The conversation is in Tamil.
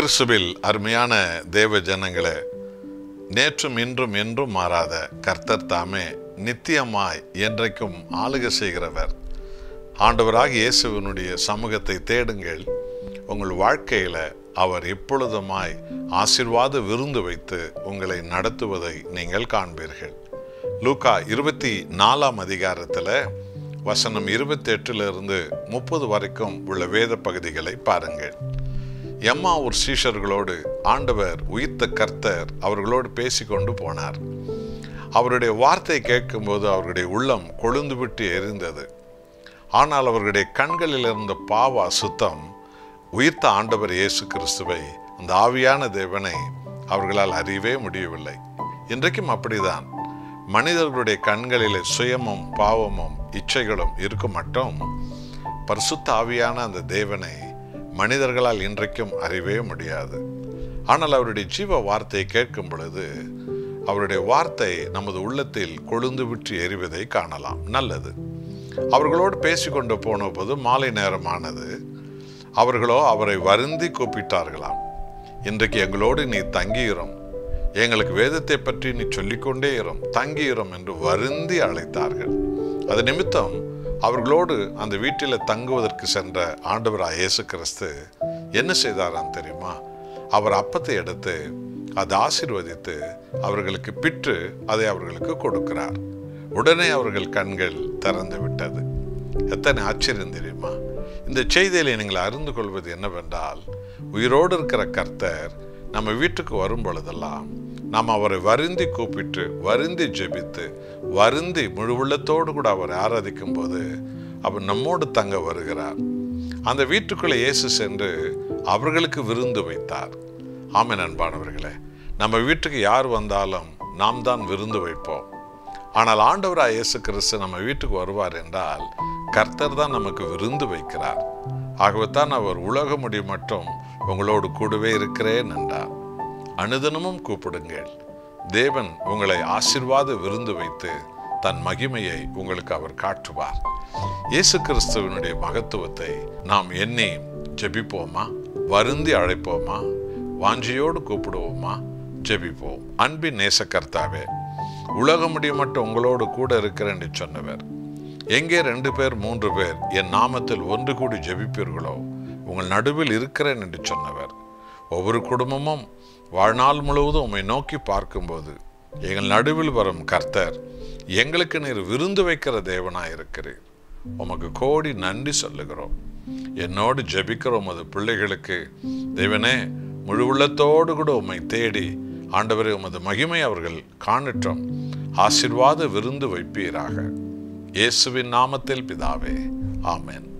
கிறிஸ்துவில் அருமையான தேவ ஜனங்களே, நேற்றும் இன்றும் என்றும் மாறாத கர்த்தர் தாமே நித்தியமாய் என்றைக்கும் ஆளுகை செய்கிறவர். ஆண்டவராக இயேசுவினுடைய சமூகத்தை தேடுங்கள். உங்கள் வாழ்க்கையில அவர் எப்பொழுதுமாய் ஆசீர்வாத விருந்து வைத்து உங்களை நடத்துவதை நீங்கள் காண்பீர்கள். லூக்கா 24 அதிகாரத்தில் வசனம் 28 30 வரைக்கும் உள்ள வேத பகுதிகளை பாருங்கள். எம்மாவூர் சீஷர்களோடு ஆண்டவர் உயிர்த்த கர்த்தர் அவர்களோடு பேசிக்கொண்டு போனார். அவருடைய வார்த்தை கேட்கும்போது அவர்களுடைய உள்ளம் கொழுந்து விட்டு எரிந்தது. ஆனால் அவர்களுடைய கண்களில் இருந்த பாவ அசுத்தம் உயிர்த்த ஆண்டவர் இயேசு கிறிஸ்துவை, அந்த ஆவியான தேவனை அவர்களால் அறியவே முடியவில்லை. இன்றைக்கும் அப்படிதான். மனிதர்களுடைய கண்களிலே சுயமும் பாவமும் இச்சைகளும் இருக்கும் மட்டும் பரிசுத்த ஆவியான அந்த தேவனை மனிதர்களால் இன்றைக்கும் அறியவே முடியாது. ஆனால் அவருடைய ஜீவ வார்த்தையை கேட்கும் பொழுது அவருடைய வார்த்தை நமது உள்ளத்தில் கொழுந்து விட்டு எரிவதை காணலாம். நல்லது. அவர்களோடு பேசிக்கொண்டு போன போது மாலை நேரமானது. அவர்களோ அவரை வருந்தி கூப்பிட்டார்களாம். இன்றைக்கு எங்களோடு நீ தங்கியிரும், எங்களுக்கு வேதத்தை பற்றி நீ சொல்லிக்கொண்டே இரும், தங்கியிரும் என்று வருந்தி அழைத்தார்கள். அது நிமித்தம் அவர்களோடு அந்த வீட்டில் தங்குவதற்கு சென்ற ஆண்டவராய் இயேசு கிறிஸ்து என்ன செய்தாராம் தெரியுமா? அவர் அப்பத்தை எடுத்து அதை ஆசீர்வதித்து அவர்களுக்கு பிற்று அதை அவர்களுக்கு கொடுக்கிறார். உடனே அவர்கள் கண்கள் திறந்து விட்டது. எத்தனை ஆச்சரியம் தெரியுமா? இந்த செய்தியில நீங்கள் அறிந்து கொள்வது என்னவென்றால், உயிரோடு இருக்கிற கர்த்தர் நம்ம வீட்டுக்கு வரும் பொழுதெல்லாம் நாம் அவரை வருந்தி கூப்பிட்டு, வருந்தி ஜெபித்து, வருந்தி முழு உள்ளத்தோடு கூட அவரை ஆராதிக்கும் போது அவர் நம்மோடு தங்க வருகிறார். அந்த வீட்டுக்குள்ளே இயேசு சென்று அவர்களுக்கு விருந்து வைத்தார். ஆமென் அன்பானவர்களே, நம்ம வீட்டுக்கு யார் வந்தாலும் நாம் தான் விருந்து வைப்போம். ஆனால் ஆண்டவராய் இயேசு கிறிஸ்து நம்ம வீட்டுக்கு வருவார் என்றால் கர்த்தர் தான் நமக்கு விருந்து வைக்கிறார். ஆகவே தான் அவர் உலக முடிவு மட்டும் உங்களோடு கூடவே இருக்கிறேன் என்றார். அனுதினமும் கூப்பிடுங்கள். தேவன் உங்களை ஆசீர்வாத விருந்து வைத்து தன் மகிமையை உங்களுக்கு அவர் காட்டுவார். இயேசு கிறிஸ்துவனுடைய மகத்துவத்தை நாம் எண்ணி ஜெபிப்போமா? வருந்தி அழைப்போமா? வாஞ்சியோடு கூப்பிடுவோமா? ஜெபிப்போம். அன்பின் நேச கர்த்தாவே, உலக முடியும் மட்டும் உங்களோடு கூட இருக்கிறேன் என்று சொன்னவர், எங்கே 2 பேர் 3 பேர் என் நாமத்தில் ஒன்று கூடி ஜெபிப்பீர்களோ உங்கள் நடுவில் இருக்கிறேன் என்று சொன்னவர், ஒவ்வொரு குடும்பமும் வாழ்நாள் முழுவதும் உம்மை நோக்கி பார்க்கும்போது எங்கள் நடுவில் வரும் கர்த்தர், எங்களுக்கு நீர் விருந்து வைக்கிற தேவனாய் இருக்கிறீர். உமக்கு கோடி நன்றி சொல்லுகிறோம். என்னோடு ஜெபிக்கிற உமது பிள்ளைகளுக்கு தேவனே, முழு உள்ளத்தோடு கூட உம்மை தேடி ஆண்டவரே உமது மகிமை அவர்கள் காணட்டும். ஆசீர்வாத விருந்து வைப்பீராக. இயேசுவின் நாமத்தில் பிதாவே, ஆமென்.